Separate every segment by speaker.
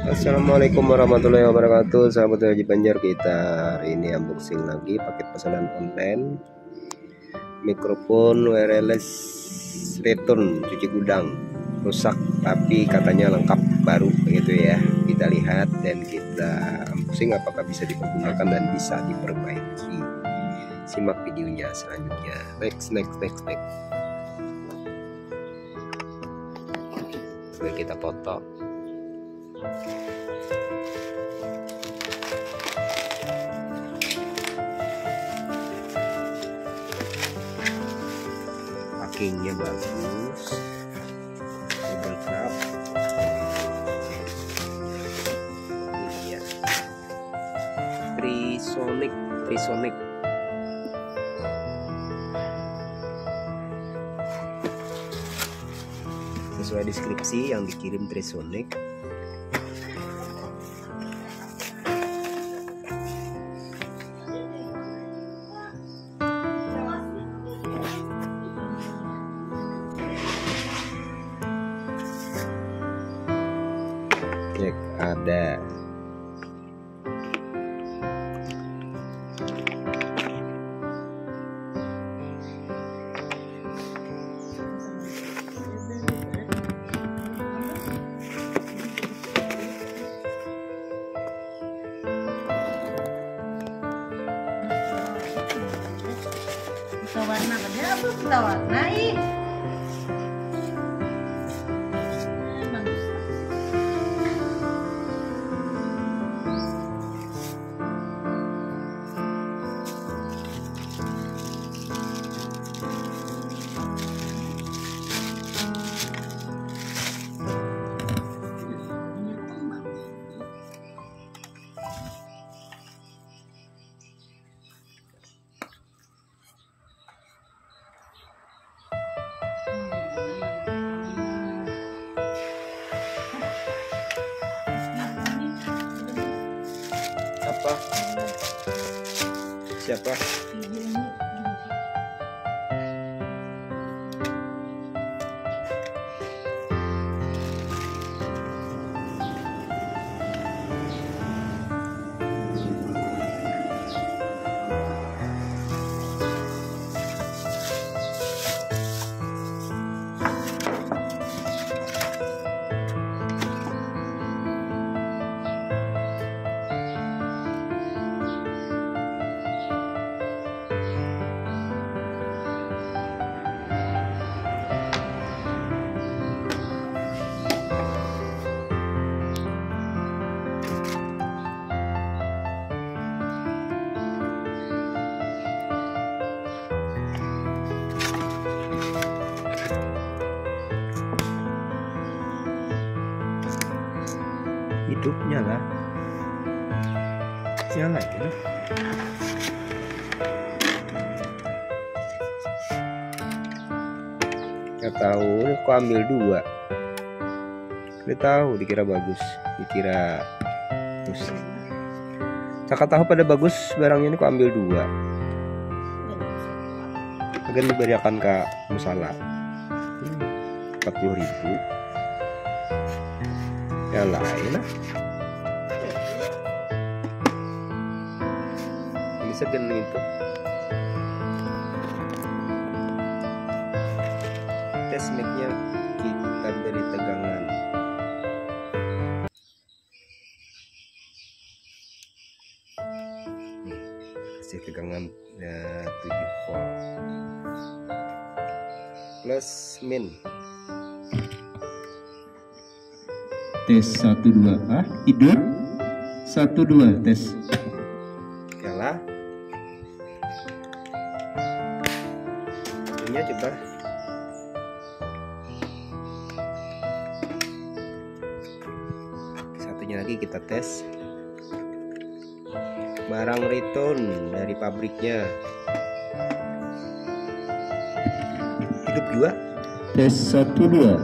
Speaker 1: Assalamualaikum warahmatullahi wabarakatuh, sahabat Haji Banjar. Kita hari ini unboxing lagi paket pesanan online, mikrofon wireless return cuci gudang rusak tapi katanya lengkap baru begitu ya. Kita lihat dan kita unboxing apakah bisa dipergunakan dan bisa diperbaiki. Simak videonya selanjutnya. Next. Lalu kita foto. Packingnya bagus, double cup. Iya, Trisonic. Sesuai deskripsi yang dikirim Trisonic. Cek ada
Speaker 2: warna ada apa kita warnai
Speaker 1: apa? Siapa? Hidupnya lah, nyala gitu. Nggak tahu, kok ambil dua. Nggak tahu, dikira bagus, dikira rusak. Cakap tahu pada bagus barangnya ini, kok ambil dua. Agen diberikan ke musala 40.000. Ya lain lah. Ini segen itu. Tes mic-nya kita beri tegangan. Nih, kasih tegangan 7 volt. Plus min.
Speaker 3: Tes 1 2 tidur 1 2 tes.
Speaker 1: Nyala. Ini coba. Satunya lagi kita tes. Barang return dari pabriknya. Hidup juga.
Speaker 3: Tes 1 2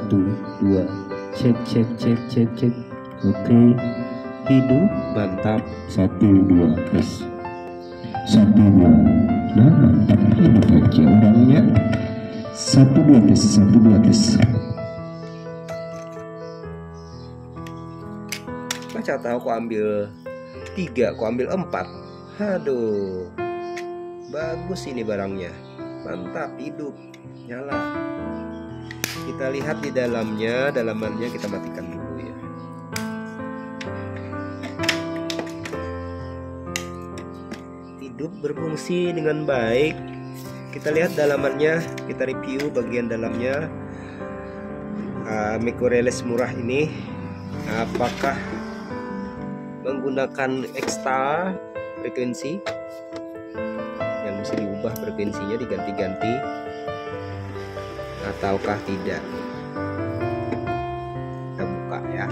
Speaker 3: cek. Oke, hidup
Speaker 1: Mantap.
Speaker 3: 1 2 tes 1 2 ya, mantap, hidup aja udangnya. 1 2 tes 1 2 tes.
Speaker 1: Baca tahu kok ambil 3, kok ambil 4. Aduh, bagus ini barangnya, mantap, hidup, nyala. Kita lihat di dalamnya, dalamannya kita matikan dulu ya. Hidup, berfungsi dengan baik. Kita lihat dalamannya, kita review bagian dalamnya. Microrelais murah ini apakah menggunakan ekstra frekuensi yang bisa diubah, frekuensinya diganti-ganti ataukah tidak? Kita buka ya.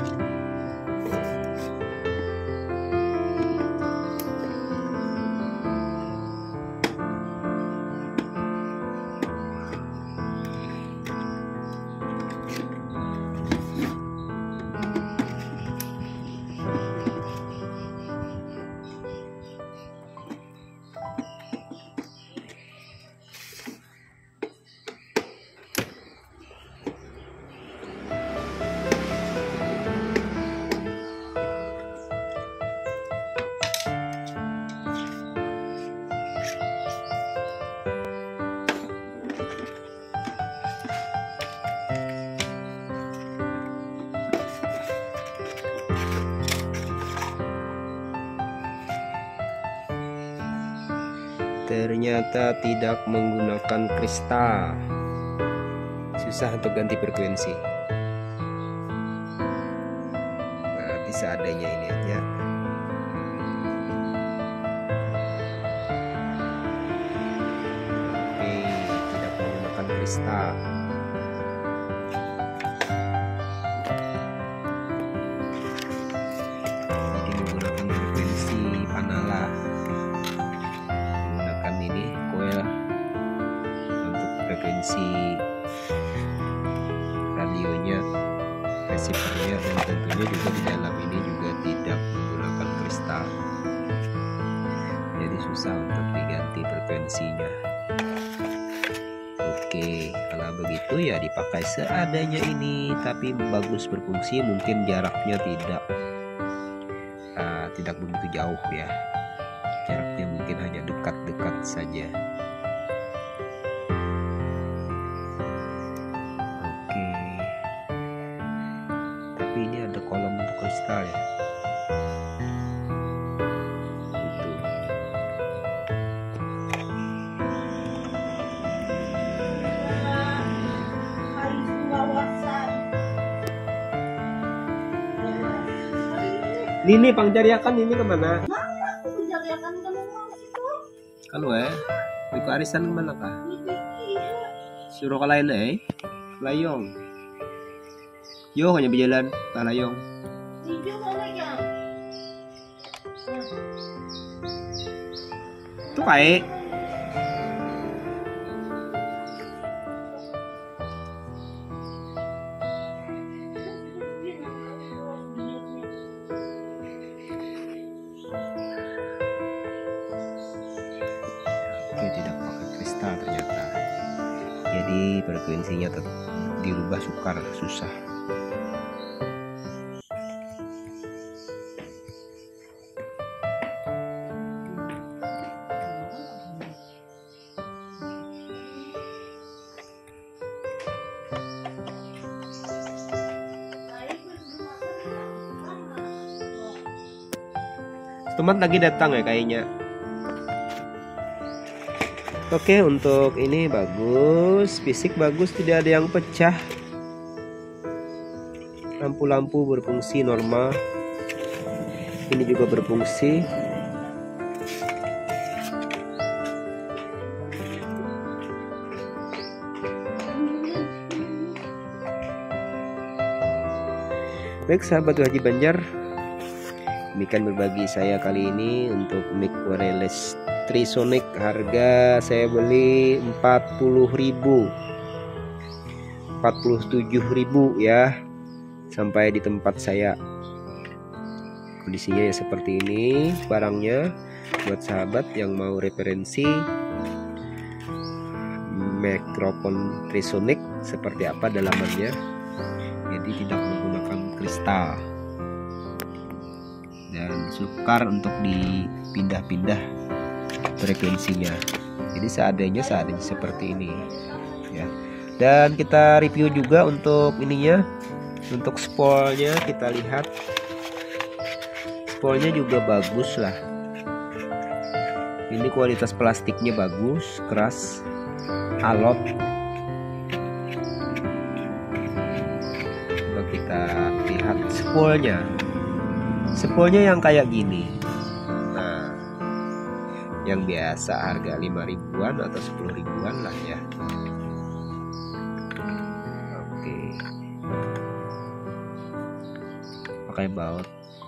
Speaker 1: Ternyata tidak menggunakan kristal. Susah untuk ganti frekuensi. Berarti seadanya ini aja. Oke, tidak menggunakan kristal. Jadi menggunakan frekuensi panala. Frekuensi radionya, receivernya, dan tentunya juga di dalam ini juga tidak menggunakan kristal. Jadi susah untuk diganti frekuensinya. Oke, kalau begitu ya dipakai seadanya ini, tapi bagus berfungsi. Mungkin jaraknya tidak begitu jauh ya. Jaraknya mungkin hanya dekat-dekat saja. Ini ada kolom untuk kristal ya. Itu. Ini pangjariakan ini kemana? Kalau Miko arisan kemana kah? Suruh ke lain layong. Yo hanya berjalan talayong. Itu baik. Oke, tidak pakai kristal ternyata. Jadi frekuensinya tetap dirubah susah. Teman lagi datang ya kayaknya. Oke, untuk ini bagus, fisik bagus, tidak ada yang pecah. Lampu-lampu berfungsi normal. Ini juga berfungsi. Baik sahabat Haji Banjar, demikian berbagi saya kali ini untuk Microrelais Trisonic. Harga saya beli 40.000, 47.000 ya, sampai di tempat saya. Kondisinya ya seperti ini barangnya. Buat sahabat yang mau referensi mikrofon Trisonic seperti apa dalamannya, jadi tidak menggunakan kristal. sukar untuk dipindah-pindah frekuensinya. Jadi seadanya seperti ini ya. Dan kita review juga untuk ininya, untuk spoolnya. Kita lihat spoolnya juga bagus lah. Ini kualitas plastiknya bagus, keras, alot. Coba kita lihat spoolnya. Spoolnya yang kayak gini. Nah, yang biasa harga 5 ribuan atau 10 ribuan lah ya. Oke. Pakai baut.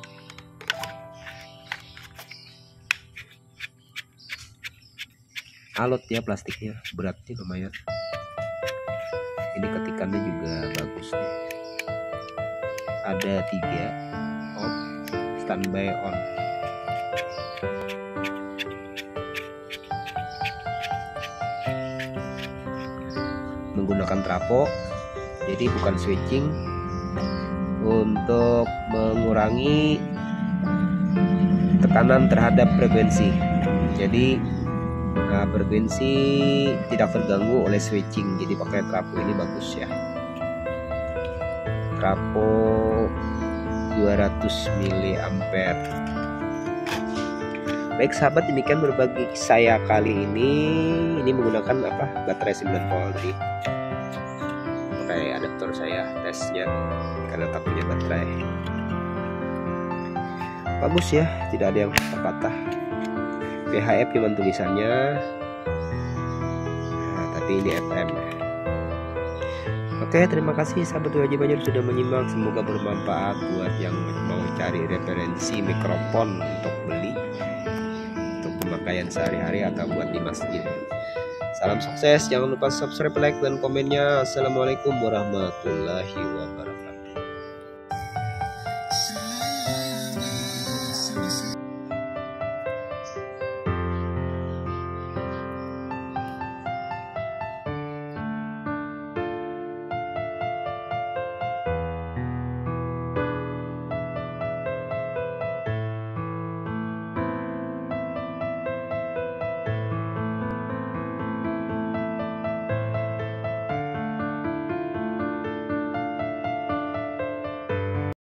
Speaker 1: Alot ya plastiknya, beratnya lumayan. Ini ketikannya juga bagus nih. Ada 3 off, standby on. Menggunakan trafo, jadi bukan switching, untuk mengurangi tekanan terhadap frekuensi. Jadi frekuensi tidak terganggu oleh switching. Jadi pakai trafo ini bagus ya. Trafo 200 mA. Baik sahabat, demikian berbagi saya kali ini. Ini menggunakan baterai 9 volt. Pakai adaptor saya tesnya karena tak punya baterai. Bagus ya, tidak ada yang patah-patah. PHF cuman tulisannya, tapi ini FM. Oke, terima kasih sahabat Wajib Banjar sudah menyimak. Semoga bermanfaat buat yang mau cari referensi mikrofon untuk beli, untuk pemakaian sehari-hari atau buat di masjid. Salam sukses, jangan lupa subscribe, like, dan komennya. Assalamualaikum warahmatullahi wabarakatuh.